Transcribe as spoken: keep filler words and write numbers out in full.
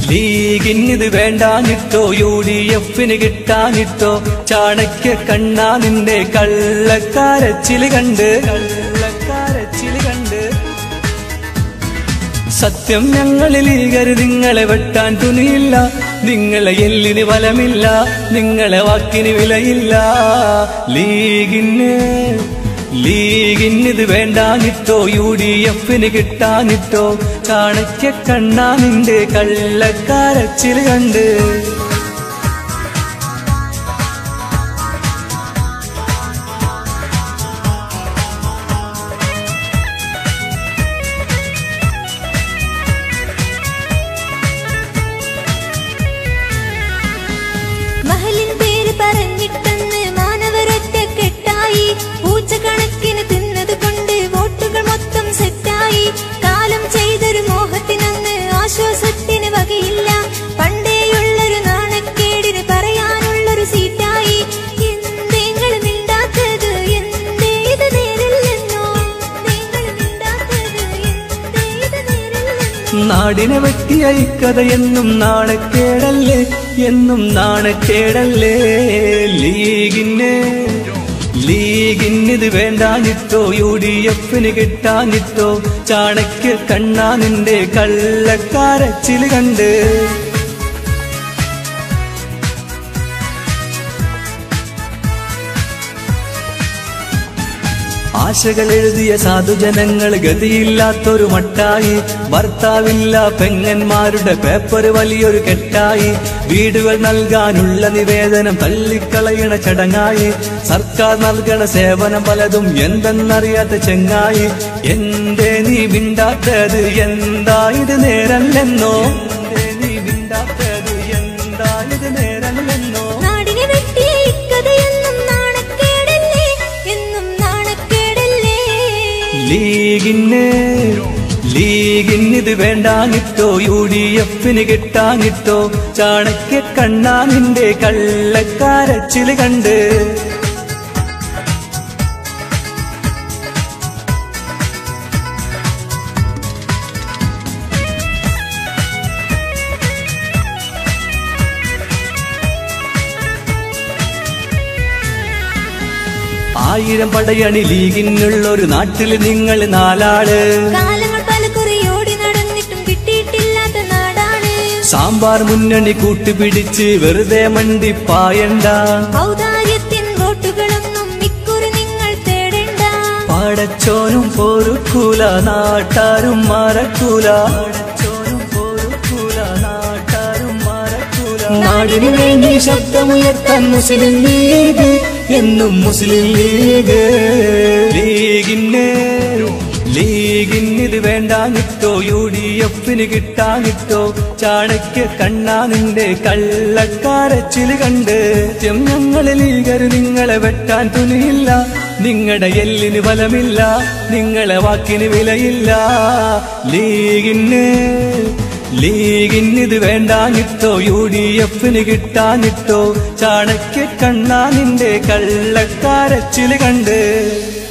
ലീഗിനിത് വേണ്ടാനിട്ടോ U D എഫിന് കിട്ടാനിട്ടോ ചാണക്യ കണ്ണാ നിന്റെ കള്ളക്കാരച്ചില് കണ്ട് കള്ളക്കാരച്ചില് കണ്ട് സത്യം ഞങ്ങളിൽ ലീഗര് നിങ്ങളെ വെട്ടാൻ തുനിയില്ല നിങ്ങളെ എല്ലിന് ബലമില്ല നിങ്ങളെ വാക്കിന് വിലയില്ല ലീഗിന് ലീഗിനിത് വേണ്ടാനിട്ടോ യു ഡി എഫിന് കിട്ടാനിട്ടോ ചാണക്യ കണ്ണാ നിന്റെ കള്ളക്കാരച്ചില് കണ്ട് മഹലിൻ പേര് പറഞ്ഞിട്ടെന്ന് മാനവരൊറ്റ കെട്ടായി പൂച്ചക്കണക്കിന് തിന്നത് കൊണ്ട് വോട്ടുകൾ മൊത്തം സെറ്റായി കാലം ചെയ്തൊരു മോഹത്തിനൊന്ന് ആശ്വാസത്തിന് വകയില്ല പണ്ടേയുള്ളൊരു നാണക്കേടിന് പറയാനുള്ളൊരു സീറ്റായി എന്തേങ്ങൾ മിണ്ടാത്തത് എന്തേ ഇത് നേരില്ലെന്നോ നിങ്ങൾ മിണ്ടാത്തത് എന്തേ ഇത് നേരില്ലെന്നോ നാടിനെ വെട്ടിയ ഇക്കഥ എന്നും നാണക്കേടല്ലേ എന്നും നാണക്കേടല്ലേ ലീഗിന് ലീഗിനിത് വേണ്ടാനിട്ടോ യു ഡി എഫിന് കിട്ടാനിട്ടോ ചാണക്യ കണ്ണാ നിന്റെ കള്ളക്കാരച്ചില് കണ്ട് ആശകൾ എഴുതിയ സാധുജനങ്ങൾ ഗതിയില്ലാത്തൊരു മട്ടായി ഭർത്താവില്ല പെങ്ങന്മാരുടെ പേപ്പർ വലിയൊരു കെട്ടായി വീടുകൾ നൽകാനുള്ള നിവേദനം തള്ളിക്കളയണ ചടങ്ങായി സർക്കാർ നൽകണ സേവനം പലതും എന്തെന്നറിയാത്ത ചെങ്ങായി എന്തേ നീ മിണ്ടാത്തത് എന്താ ഇത് നേരല്ലെന്നോ എന്തേ നീ മിണ്ടാത്തത് എന്താ ഇത് നേരല്ലെന്നോ നാടിനെ വെട്ടിയ ഇക്കഥയെന്നും നാണക്കേടല്ലേ എന്നും നാണക്കേടല്ലേ ലീഗിന് ലീഗിനിത് വേണ്ടാനിട്ടോ യു ഡി എഫിന് കിട്ടാനിട്ടോ ചാണക്യ കണ്ണാ നിന്റെ കള്ളക്കാരച്ചില് കണ്ട് ആയിരം പടയണി ലീഗിനുള്ളൊരു നാട്ടില് നിങ്ങൾ നാലാള് കാലങ്ങൾ പലകുറിയോടി നടന്നിട്ടും കിട്ടിയിട്ടില്ലാത്ത നാടാണ് സാമ്പാർ മുന്നണി കൂട്ടുപിടിച്ച് വെറുതെ മണ്ടിപ്പായണ്ട ഔദാര്യത്തിൻ വോട്ടുകളൊന്നും ഇക്കുറി നിങ്ങൾ തേടേണ്ട പടച്ചോനും പൊറുക്കൂല നാട്ടാരും മറക്കൂല പടച്ചോനും പൊറുക്കൂല നാട്ടാരും മറക്കൂല നാടിനു വേണ്ടി ശബ്ദമുയർത്താൻ മുസ്ലിം ലീഗ് എന്നും മുസ്ലിം ലീഗ് ലീഗിന് ലീഗിനിത് വേണ്ടാനിട്ടോ യു ഡി എഫിന് കിട്ടാനിട്ടോ ചാണക്യ കണ്ണാ നിന്റെ കള്ളക്കാരച്ചില് കണ്ട് ഞങ്ങളെ ലീഗര് നിങ്ങളെ വെട്ടാൻ തുനിയില്ല നിങ്ങളുടെ എല്ലിന് ബലമില്ല നിങ്ങളെ വാക്കിന് വിലയില്ല ലീഗിന് ലീഗിനിത് വേണ്ടാനിട്ടോ യു ഡി എഫിന് കിട്ടാനിട്ടോ ചാണക്യ കണ്ണാ നിന്റെ കള്ളക്കാരച്ചില് കണ്ട്